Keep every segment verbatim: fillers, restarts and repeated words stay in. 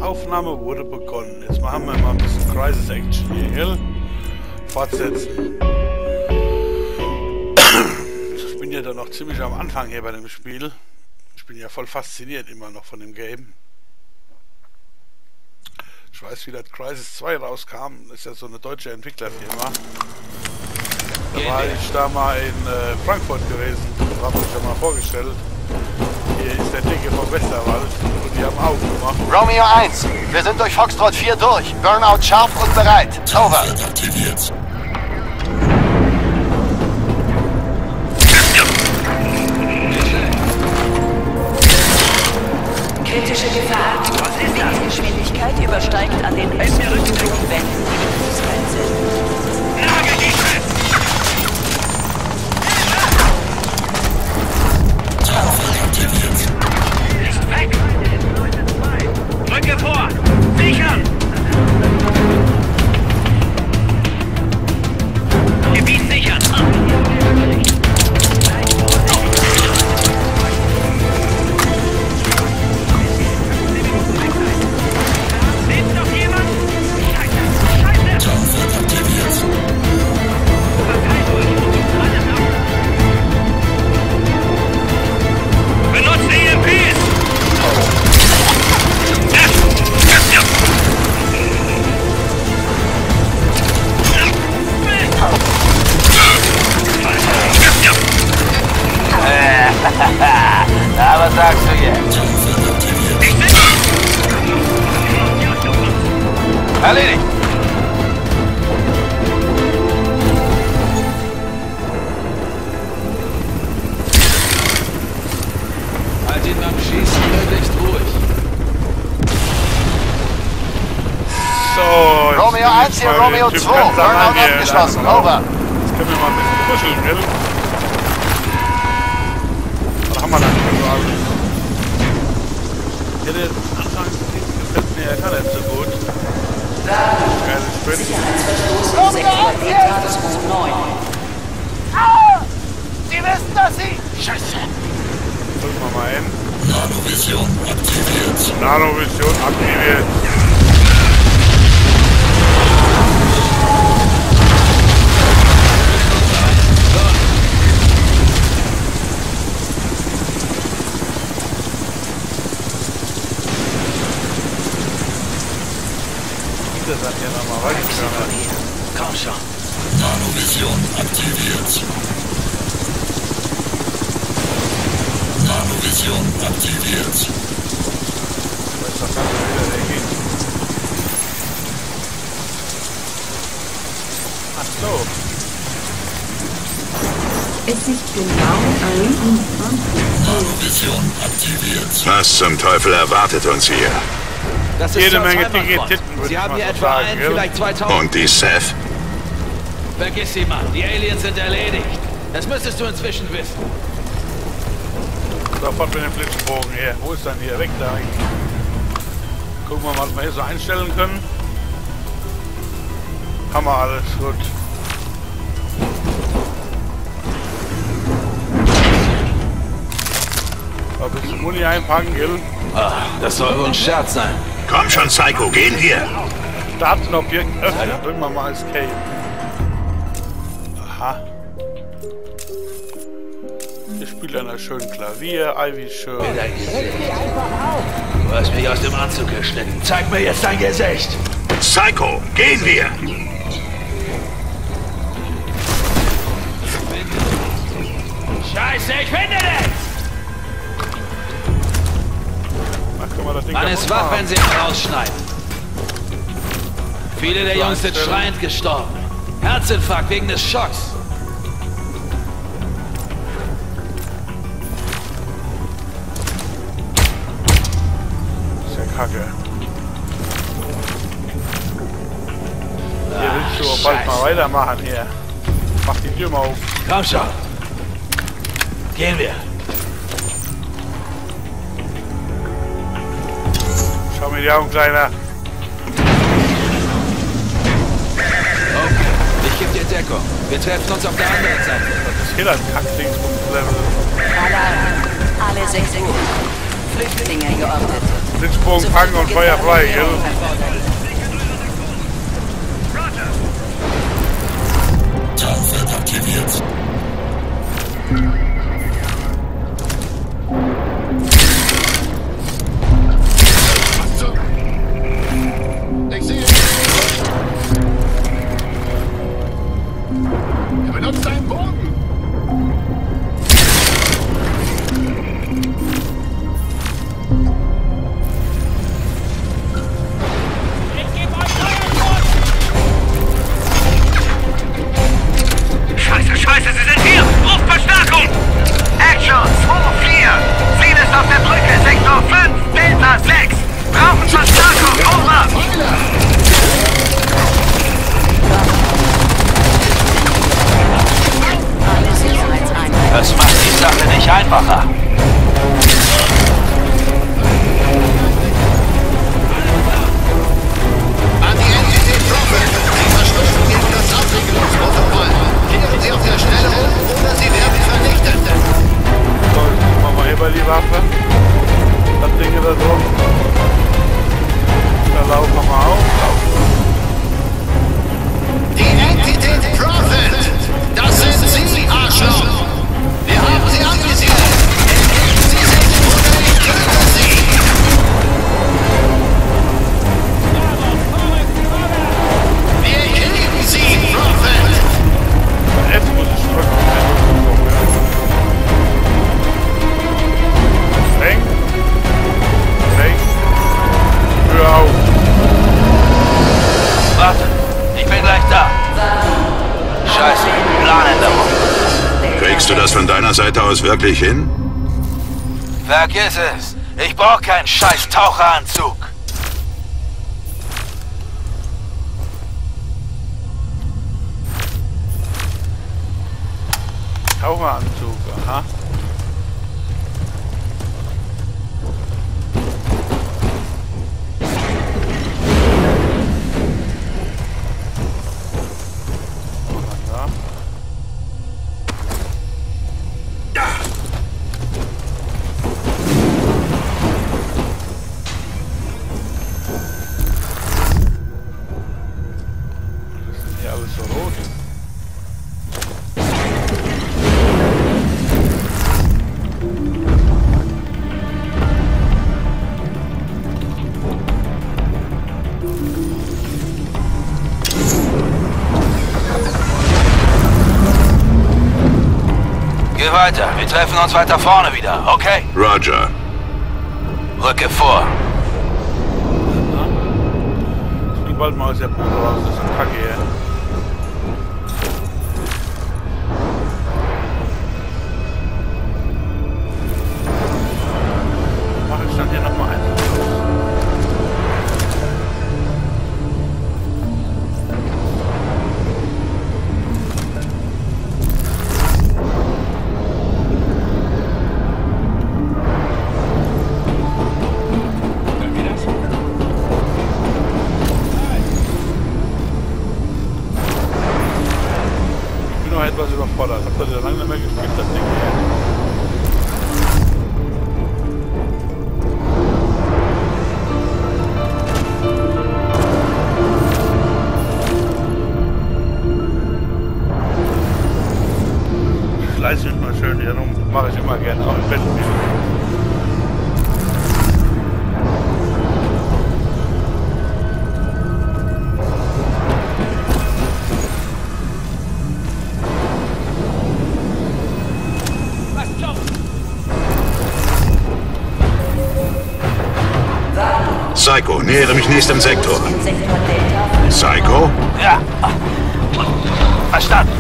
Aufnahme wurde begonnen. Jetzt machen wir mal ein bisschen Crisis Action hier, gell? Fortsetzen. Ich bin ja da noch ziemlich am Anfang hier bei dem Spiel. Ich bin ja voll fasziniert immer noch von dem Game. Ich weiß, wie das Crisis zwei rauskam. Das ist ja so eine deutsche Entwicklerfirma. Da war ich da mal in äh, Frankfurt gewesen. Das habe ich ja mal vorgestellt. Hier ist der Dicke vom Westerwald und die haben aufgemacht. Romeo eins, wir sind durch Foxtrot vier durch. Burnout scharf und bereit. Over. Aktiviert. Kritische Gefahr. Windgeschwindigkeit übersteigt an den östlichen Flugwänden die Bundesgrenze. Ist weg! Drücke vor! Sichern! Gebiet sichern! Lebt noch jemand? Scheiße! Scheiße! Tarnfeld aktiviert. Benutzt E M Ps! Na, was sagst du jetzt? Tarnfeld aktiviert. Erledigt! Halt ihn beim Schießen möglichst ruhig. So, Romeo eins hier, Romeo zwei. Burnout abgeschlossen. Over. Jetzt können wir mal ein bisschen kuscheln, gell? Was haben wir dann so alles? Ja, der Anfang gefällt mir ja gar nicht so gut. Geile Sprint. Sicherheitsverstoß im Sektor D neun. Ah! Sie wissen, dass Sie... Scheiße! Drücken wir mal hin. Nanovision aktiviert. Nanovision aktiviert. Das hat ja nochmal weitergegangen. Komm schon. Nanovision aktiviert. Nanovision aktiviert. Was ist das dann wieder, der geht? Ach so. Es ist genau einundzwanzig. Nanovision aktiviert. Was zum Teufel erwartet uns hier? Das ist Jede Sir Menge Cyberfront. dicke Titten, würde Sie ich haben mal hier so etwa sagen, einen, gell? vielleicht zweitausend. Und die Seth? Vergiss sie mal, die Aliens sind erledigt. Das müsstest du inzwischen wissen. Sofort mit dem Blitzbogen her. Wo ist dann hier? Weg da. Gucken wir mal, was wir hier so einstellen können. Haben wir alles. Gut. Ein bisschen Muni einpacken, gell? Ah, das soll wohl ein Scherz sein. Komm schon, Psycho, gehen wir! Startenobjekt öffnen. Drücken wir mal Escape. Aha. Ich spiele an einer schönen Klavier. Ivy schön. Dein Gesicht. Du hast mich aus dem Anzug geschnitten. Zeig mir jetzt dein Gesicht. Psycho, gehen wir! Scheiße, ich finde dich! Ach, können wir das Ding Man kaputt ist wach, machen. wenn sie ihn rausschneiden. Viele der Jungs sind schreiend gestorben. Herzinfarkt wegen des Schocks. Das ist ja kacke. Hier willst du auch bald mal weitermachen hier. Mach die Tür mal auf. Komm schon. Gehen wir. Schau mir die Augen, Kleiner. Okay, ich gebe dir Deckung. Wir treffen uns auf der anderen Seite. Was ist hier das Kackdingsbums-Level? Alarm. Alle sechs Uhr. Flüchtlinge geortet. Den Sprung fangen und Feuer frei, gell? Tarnfeld aktiviert. Ich sehe. Er benutzt einen Bogen. Scheiße, scheiße, sie sind hier! Ruf Verstärkung! Action zwei vier. Ziel ist auf der Brücke. Sektor fünf, Delta sechs. Brauchen Verstärkung. Over. Alle Sicherheitseinheiten. Das macht die Sache nicht einfacher. An die Entität Prophet. Sie verstoßen gegen das Abwicklungsprotokoll. Kehren Sie auf der Stelle um oder Sie werden vernichtet. So, jetzt machen wir hier bei die Waffe. Das Ding da drum. Da laufen wir mal auf. Die Entität Prophet. Das sind Sie, Arschloch. Wir haben Sie anvisiert. Entgegen Sie sich oder ich töte Sie. Wir kriegen Sie, Prophet. Jetzt muss ich drücken. Fängt. Fängt. Hör auf. Warte, ich bin gleich da. Scheiße, Planänderung. Kriegst du das von deiner Seite aus wirklich hin? Vergiss es. Ich brauch keinen scheiß Taucheranzug. Taucheranzug, aha. Geh weiter, wir treffen uns weiter vorne wieder, okay? Roger. Rücke vor. Ich bald mal aus der Bude raus, das ist ein Kacke hier. Mach ich dann hier nochmal eins. Etwas überfordert. Habt ihr lange nicht mehr gespielt, das Ding hier? Ich schleiße mich mal schön hier rum. Mache ich immer gerne, auch im Bett. Psycho, nähere mich nächstem Sektor. In Sektor Delta. Psycho? Ja. Verstanden.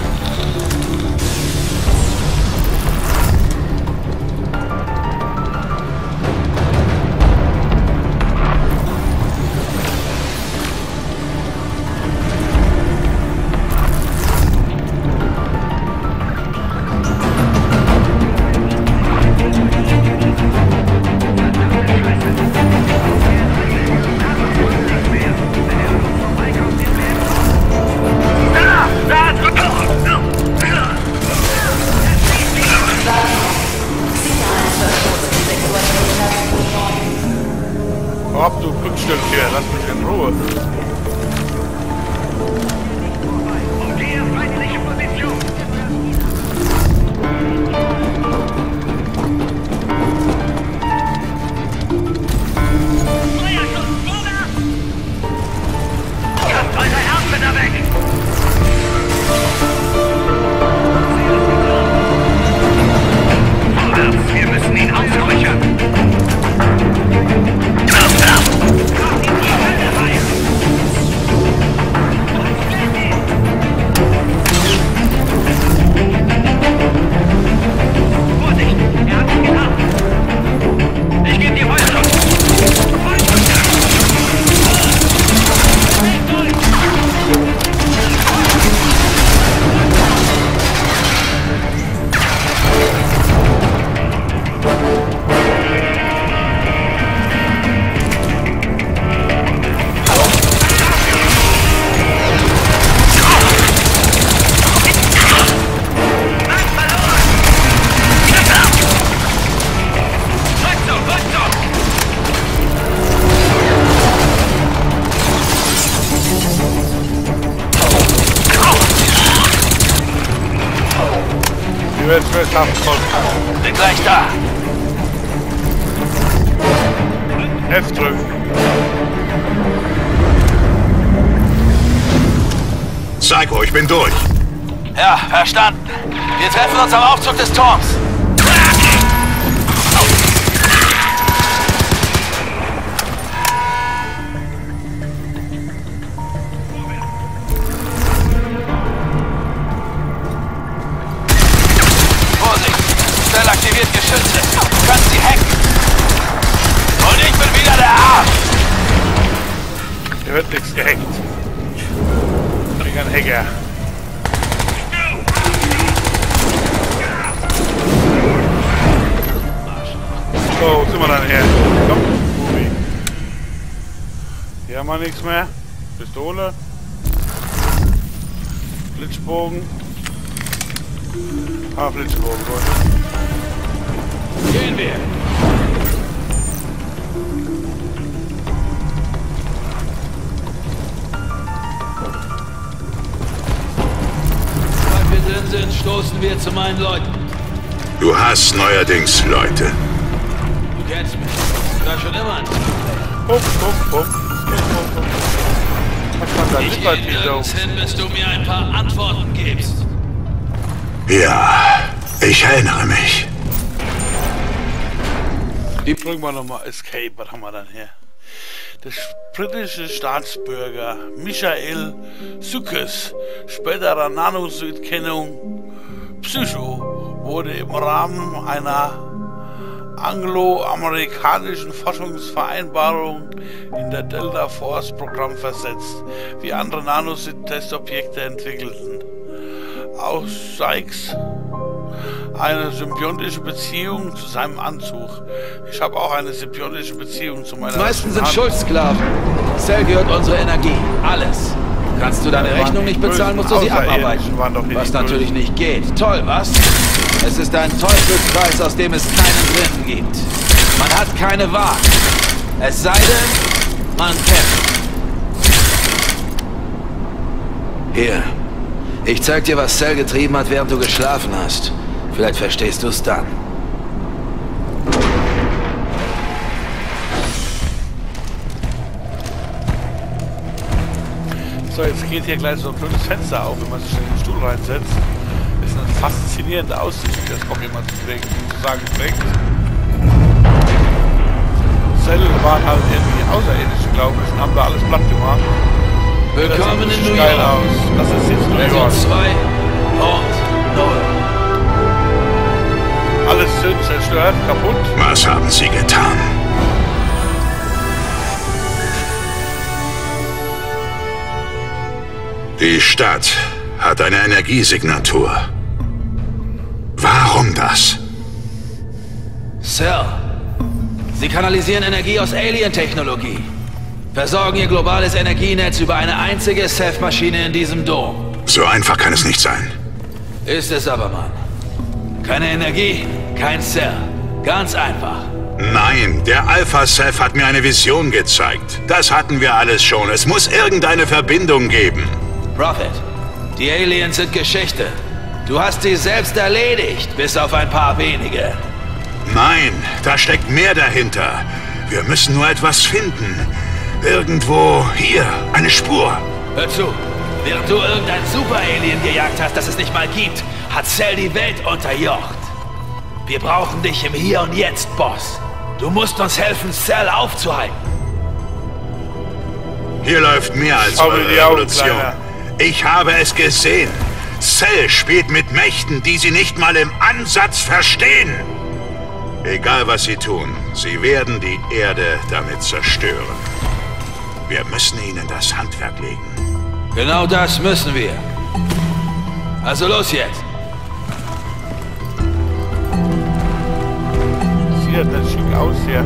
Da! Da! Ab, du Glücksstück hier, lass mich in Ruhe. Okay, feindliche Position. Feuerschutz, vorwärts! Kasst eure Ärzte da weg! Vorwärts, wir müssen ihn ausräuchern! Bin gleich da. F drücken. Psycho, ich bin durch. Ja, verstanden. Wir treffen uns am Aufzug des Turms. Aktiviert Geschütze. Du kannst sie hacken. Und ich bin wieder der Arsch. Hier wird nichts gehackt. Ich bin ein Hacker. So, wo sind wir dann her? Komm, Movie. Hier haben wir nichts mehr. Pistole. Blitzbogen. Ah, Blitzbogen, gut. Gehen wir! Sobald wir drin sind, stoßen wir zu meinen Leuten. Du hast neuerdings Leute. Du kennst mich. Ich war schon immer ein Teamplayer. Puff, puff, puff. Was man da Ich gehe nirgends hin, bis du mir ein paar Antworten gibst. Ja, ich erinnere mich. Drücken wir nochmal Escape, was haben wir dann hier? Der britische Staatsbürger Michael Sykes, späterer Nanosüdkennung Psycho, wurde im Rahmen einer anglo-amerikanischen Forschungsvereinbarung in der Delta Force Programm versetzt, wie andere Nanosynth-Testobjekte entwickelten. Auch Sykes eine symbiontische Beziehung zu seinem Anzug. Ich habe auch eine symbiontische Beziehung zu meiner... Die meisten sind Schuldsklaven. Cell gehört unsere Energie. Alles. Kannst du deine Rechnung nicht bezahlen, musst du sie abarbeiten. Was natürlich nicht geht. Toll, was? Es ist ein Teufelskreis, aus dem es keinen Dritten gibt. Man hat keine Wahl. Es sei denn, man kämpft. Hier. Ich zeig dir, was Cell getrieben hat, während du geschlafen hast. Vielleicht verstehst du es dann. So, jetzt geht hier gleich so ein blödes Fenster auf, wenn man sich in den Stuhl reinsetzt. Das ist eine faszinierende Aussicht, wie das auch jemand zu sagen trägt. Zell waren halt irgendwie außerirdisch, glaube ich, und haben da alles platt gemacht. Willkommen in New geil York. aus. Das ist jetzt New York. zwei und null. Alles sind zerstört, kaputt. Was haben sie getan? Die Stadt hat eine Energiesignatur. Warum das? Cell. Sie kanalisieren Energie aus Alien-Technologie. Versorgen ihr globales Energienetz über eine einzige Ceph-Maschine in diesem Dom. So einfach kann es nicht sein. Ist es aber, Mann. Keine Energie, kein Cell. Ganz einfach. Nein, der Alpha-Ceph hat mir eine Vision gezeigt. Das hatten wir alles schon. Es muss irgendeine Verbindung geben. Prophet, die Aliens sind Geschichte. Du hast sie selbst erledigt, bis auf ein paar wenige. Nein, da steckt mehr dahinter. Wir müssen nur etwas finden. Irgendwo hier, eine Spur. Hör zu, während du irgendein Super-Alien gejagt hast, das es nicht mal gibt, hat Cell die Welt unterjocht. Wir brauchen dich im Hier und Jetzt, Boss. Du musst uns helfen, Cell aufzuhalten. Hier läuft mehr als eure Revolution. Ich habe es gesehen. Cell spielt mit Mächten, die sie nicht mal im Ansatz verstehen. Egal was sie tun, sie werden die Erde damit zerstören. Wir müssen ihnen das Handwerk legen. Genau das müssen wir. Also los jetzt. Sieht nicht schick aus hier.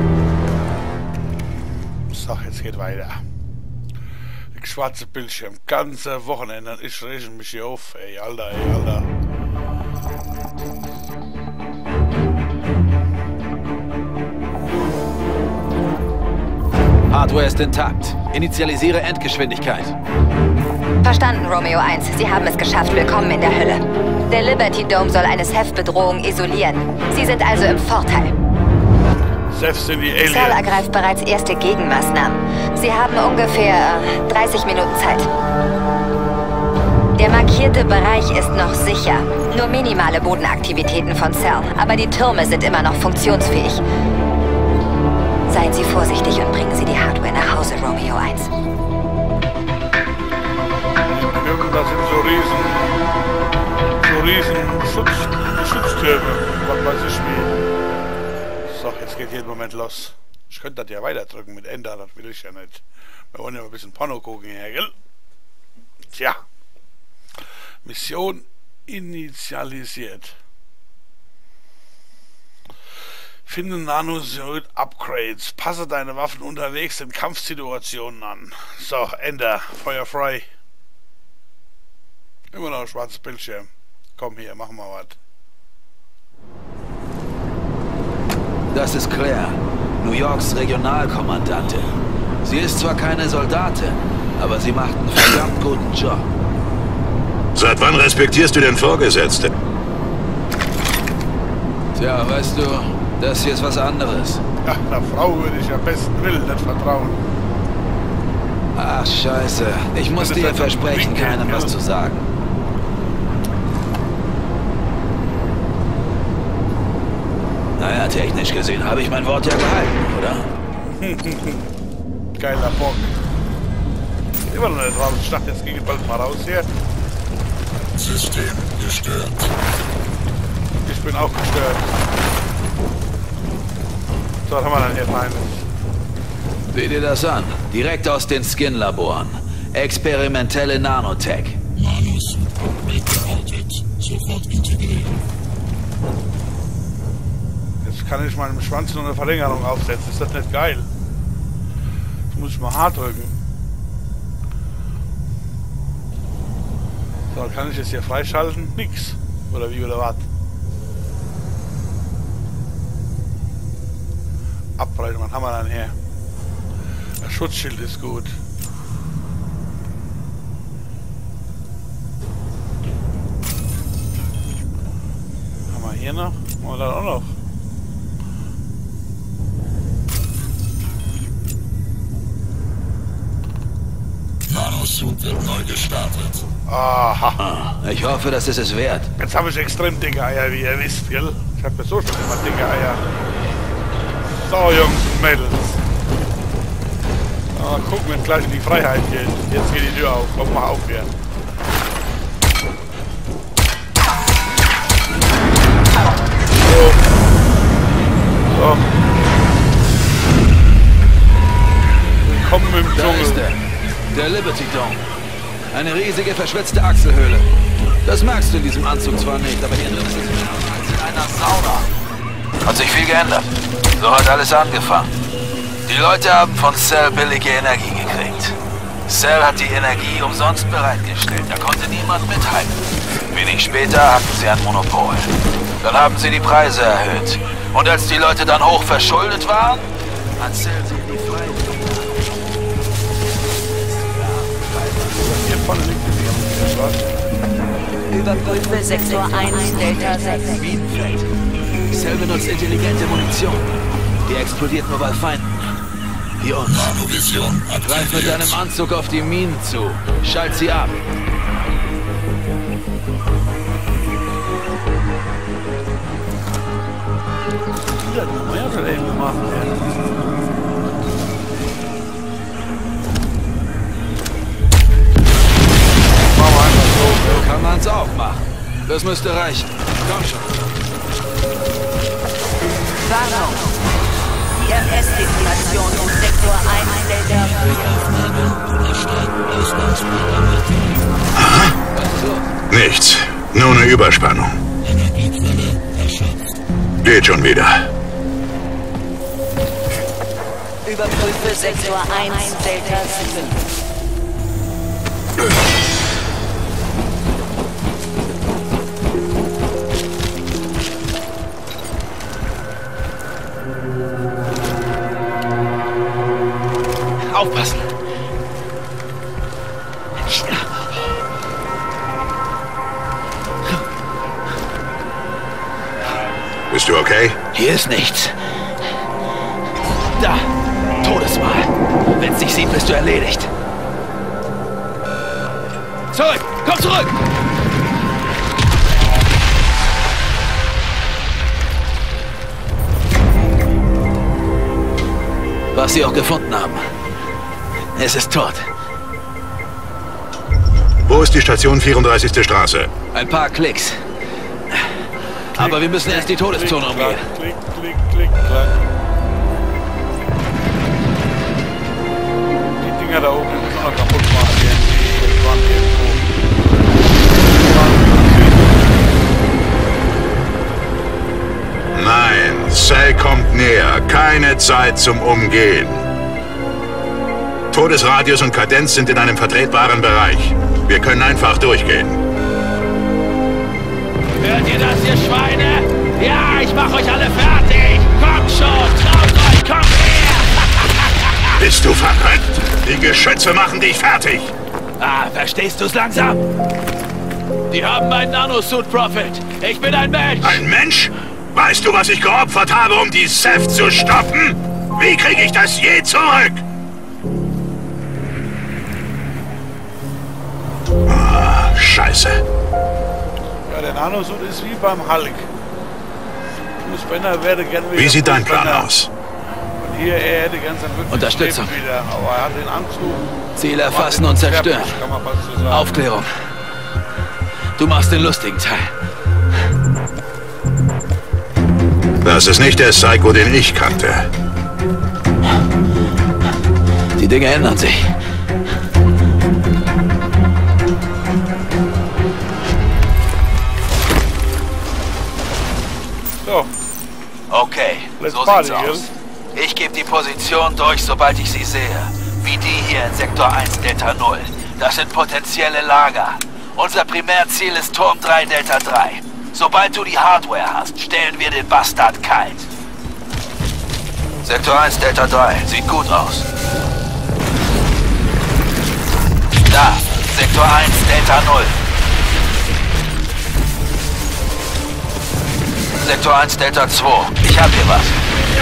So, jetzt geht weiter. Der schwarze Bildschirm. Ganze Wochenende. Ich rege mich hier auf. Ey, Alter, ey, Alter. Hardware ist intakt. Initialisiere Endgeschwindigkeit. Verstanden, Romeo eins. Sie haben es geschafft. Willkommen in der Hölle. Der Liberty Dome soll eine Ceph-Bedrohung isolieren. Sie sind also im Vorteil. Ceph sind die Aliens. Cell ergreift bereits erste Gegenmaßnahmen. Sie haben ungefähr dreißig Minuten Zeit. Der markierte Bereich ist noch sicher. Nur minimale Bodenaktivitäten von Cell, aber die Türme sind immer noch funktionsfähig. Seien Sie vorsichtig und bringen Sie die Hardware nach Hause, Romeo eins. Das sind so riesen, so riesen Schutz, Schutztürme, was weiß ich wie. So, jetzt geht jeden Moment los. Ich könnte das ja weiterdrücken mit Enter, das will ich ja nicht. Wir wollen ja mal ein bisschen Porno gucken hier, gell? Tja. Mission initialisiert. Finde Nanosuit-Upgrades. Passe deine Waffen unterwegs in Kampfsituationen an. So, Enter. Feuer frei. Immer noch ein schwarzes Bildschirm. Komm hier, machen wir was. Das ist Claire, New Yorks Regionalkommandantin. Sie ist zwar keine Soldatin, aber sie macht einen verdammt guten Job. Seit wann respektierst du den Vorgesetzten? Tja, weißt du, das hier ist was anderes. Ja, der Frau würde ich am besten Willen nicht vertrauen. Ach, scheiße. Ich muss dir versprechen, keinem was zu sagen. Naja, technisch gesehen habe ich mein Wort ja gehalten, oder? Geiler Bock. Immer noch nicht raus. Ich dachte, jetzt ging bald mal raus hier. System gestört. Ich bin auch gestört. So, was haben wir dann hier rein? Sieh dir das an. Direkt aus den Skin-Laboren. Experimentelle Nanotech. Manus, geoutet. Sofort integrieren. Jetzt kann ich meinem Schwanz nur eine Verlängerung aufsetzen. Ist das nicht geil? Das muss ich mal hart drücken. So, kann ich jetzt hier freischalten? Nix. Oder wie, oder was? Abbrechen, was haben wir dann hier? Das Schutzschild ist gut. Haben wir hier noch? Haben wir dann auch noch? Nanosuit wird neu gestartet. Aha. Ich hoffe, das ist es wert. Jetzt habe ich extrem dicke Eier, wie ihr wisst, gell? Ich habe ja so schon immer dicke Eier. So, Jungs und Mädels. Ah, gucken wir gleich in die Freiheit geht. Jetzt geht die Tür auf. Komm mal auf hier. So. So. Willkommen im Da ist Dschungel. er. Der Liberty Dome. Eine riesige verschwitzte Achselhöhle. Das magst du in diesem Anzug zwar nicht, aber hier drin ist es als in einer Sauna. Hat sich viel geändert. So hat alles angefangen. Die Leute haben von Cell billige Energie gekriegt. Cell hat die Energie umsonst bereitgestellt. Da konnte niemand mithalten. Wenig später hatten sie ein Monopol. Dann haben sie die Preise erhöht. Und als die Leute dann hoch verschuldet waren, hat Cell sie in die Freiwilligen. Hier vorne liegt die Überprüfe Sektor eins, Delta sechs. Minenfeld. Cell benutzt intelligente Munition. Die explodiert nur bei Feinden. Wie uns. Nanovision Greif mit deinem Anzug auf die Minen zu. Schalt sie ab. Das kann man ja schon eben machen, ja. Machen wir einfach so. Kann man's auch machen. Das müsste reichen. Komm schon. Warnung. I M S-Detonation im Sektor eins, Delta vier. Nichts. Nur eine Überspannung. Geht schon wieder. Überprüfe Sektor eins, Delta sieben. Aufpassen! Bist du okay? Hier ist nichts. Da! Todesmal! Wenn's dich sieht, bist du erledigt. Zurück! Komm zurück! Was sie auch gefunden haben. Es ist tot. Wo ist die Station vierunddreißigste Straße? Ein paar Klicks. Aber wir müssen erst die Todeszone umgehen. Klick, klick, klick, klack. Die Dinger da oben müssen wir noch kaputt machen. Die, die waren irgendwo. Nein, Cell kommt näher. Keine Zeit zum Umgehen. Todesradius und Kadenz sind in einem vertretbaren Bereich. Wir können einfach durchgehen. Hört ihr das, ihr Schweine? Ja, ich mach euch alle fertig! Kommt schon, traut euch, kommt her! Bist du verrückt? Die Geschütze machen dich fertig! Ah, verstehst du's langsam? Die haben meinen Nanosuit, Prophet. Ich bin ein Mensch! Ein Mensch? Weißt du, was ich geopfert habe, um die S E F zu stoppen? Wie kriege ich das je zurück? Ah, Scheiße. Ja, der Nanosuit ist wie beim Hulk. Bruce Banner werde gerne wieder. Wie sieht dein Bruce Plan Banner. aus? Und hier, er hätte ganz ein wirkliches Unterstützung. Leben wieder, aber er hat den Anzug. Ziel erfassen und zerstören. Kann man fast so sagen. Aufklärung. Du machst den lustigen Teil. Das ist nicht der Psycho, den ich kannte. Die Dinge ändern sich. So. Okay, Let's so party, sieht's aus. Ich gebe die Position durch, sobald ich sie sehe. Wie die hier in Sektor eins Delta null. Das sind potenzielle Lager. Unser Primärziel ist Turm drei Delta drei. Sobald du die Hardware hast, stellen wir den Bastard kalt. Sektor eins Delta drei, sieht gut aus. Da, Sektor eins Delta null. Sektor eins Delta zwei, ich hab hier was.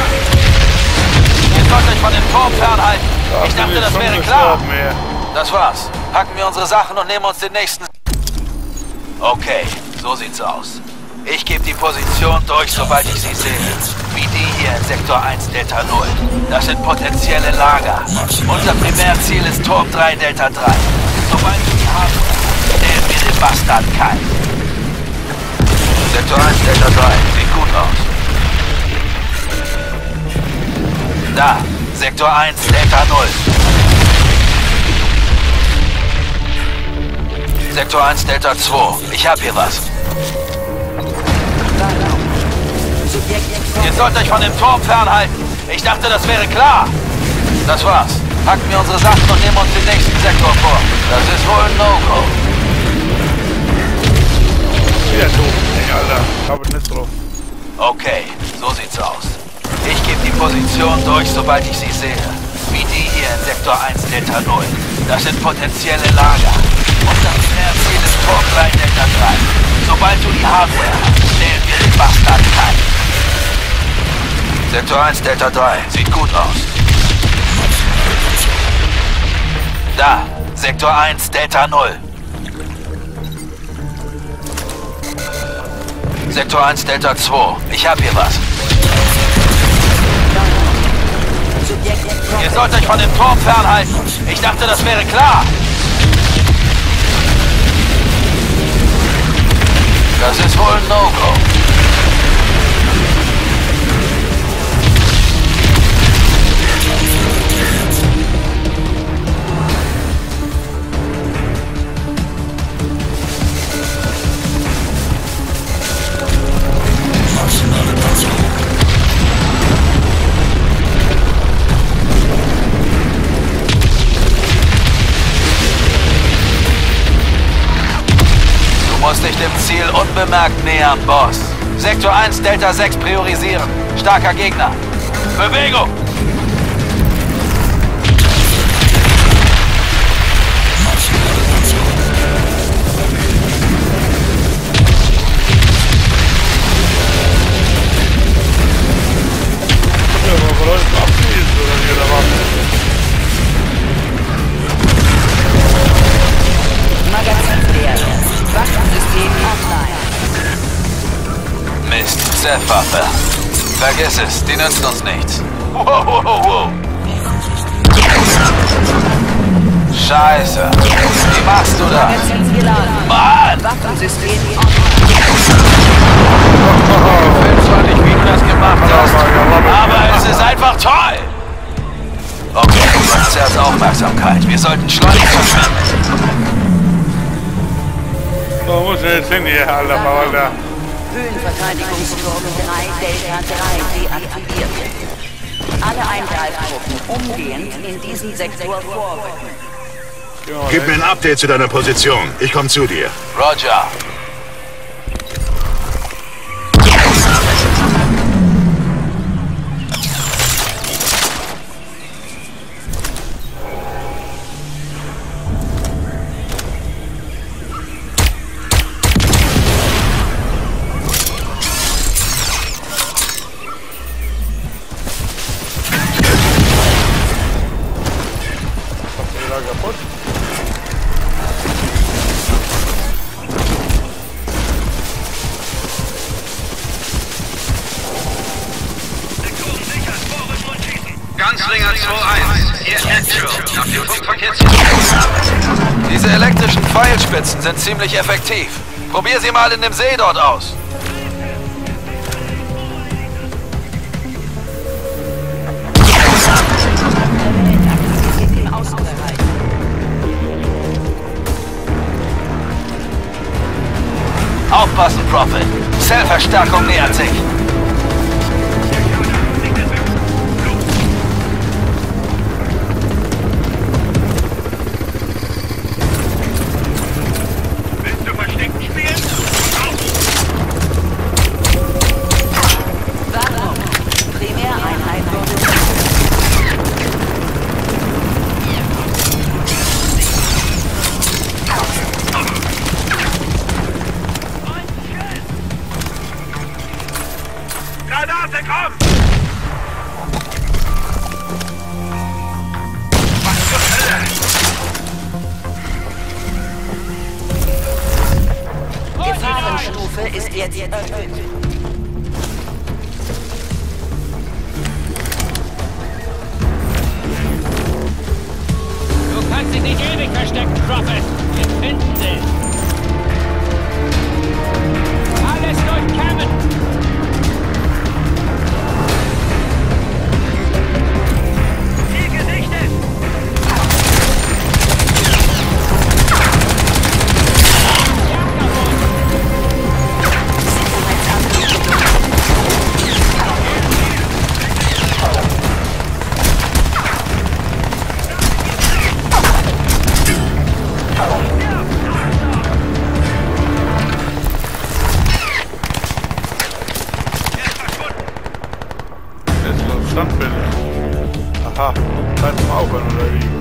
Ihr sollt euch von dem Turm fernhalten. Ich dachte, das wäre klar. Das war's. Packen wir unsere Sachen und nehmen uns den nächsten... Okay, so sieht's aus. Ich gebe die Position durch, sobald ich sie sehe. Wie die hier in Sektor eins Delta null. Das sind potenzielle Lager. Unser Primärziel ist Turm drei Delta drei. Sobald wir die haben, stellen wir den Bastard kalt. Sektor eins Delta drei, sieht gut aus. Da, Sektor eins Delta null. Sektor eins Delta zwei, ich hab hier was. Ihr sollt euch von dem Turm fernhalten. Ich dachte, das wäre klar. Das war's. Packen wir unsere Sachen und nehmen uns den nächsten Sektor vor. Das ist wohl ein No-Go. Wieder doof. Alter. Ich habe nicht drauf. Okay, so sieht's aus. Ich gebe die Position durch, sobald ich sie sehe. Wie die hier in Sektor eins Delta null. Das sind potenzielle Lager. Unser Ziel ist Turmklein Delta drei. Sobald du die Hardware hast, stellen wir den Bastard kalt. Sektor eins Delta drei. Sieht gut aus. Da. Sektor eins Delta null. Sektor eins Delta zwei. Ich hab hier was. Ihr sollt euch von dem Turm fernhalten. Ich dachte, das wäre klar. Das ist wohl ein No-Go. Du musst dich dem Ziel unbemerkt nähern, Boss. Sektor eins Delta sechs priorisieren. Starker Gegner. Bewegung! Mist, Zeph-Waffe. Vergiss es, die nützt uns nichts. Wow, wow, wow. Scheiße. Wie machst du das? Mann! Waffensystem Ich weiß zwar nicht, wie du das gemacht hast, aber es ist einfach toll! Okay, du hast Zerrs Aufmerksamkeit. Wir sollten schleunigst verschwinden. So muss ich jetzt hin hier, Alter, Alter. Höhenverteidigungsturm drei Delta drei deaktiviert. Alle Eingreiftruppen umgehend in diesen Sektor vorrücken. Gib mir ein Update zu deiner Position. Ich komme zu dir. Roger. Ganzlinger zwei eins, hier Actual, nach dem Funkverkehr. Diese elektrischen Pfeilspitzen sind ziemlich effektiv. Probier sie mal in dem See dort aus. Aufpassen, Prophet. Cell-Verstärkung nähert sich. Granate, komm! Was zur Hölle? Gefahrenstufe ist jetzt erhöht. Du kannst dich nicht ewig verstecken, Prophet. Wir finden dich. Alles durchkämmen. aufhören, oder wie?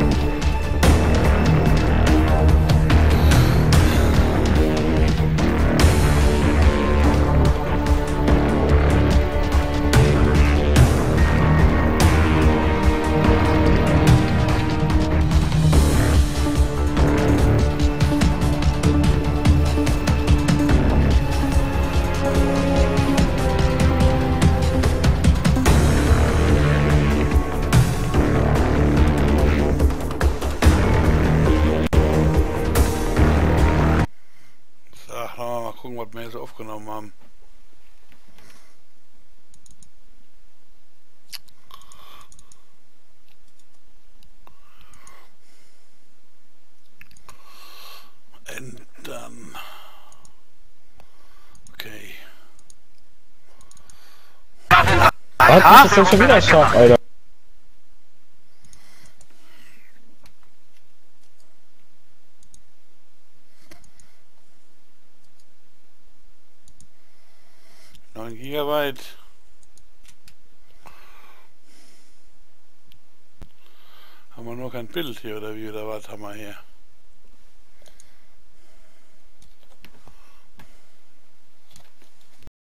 Was wir jetzt aufgenommen haben. Ändern. Okay. Was ist das denn schon wieder Schach, Alter? neun Gigabyte. Haben wir nur kein Bild hier oder wie oder was haben wir hier?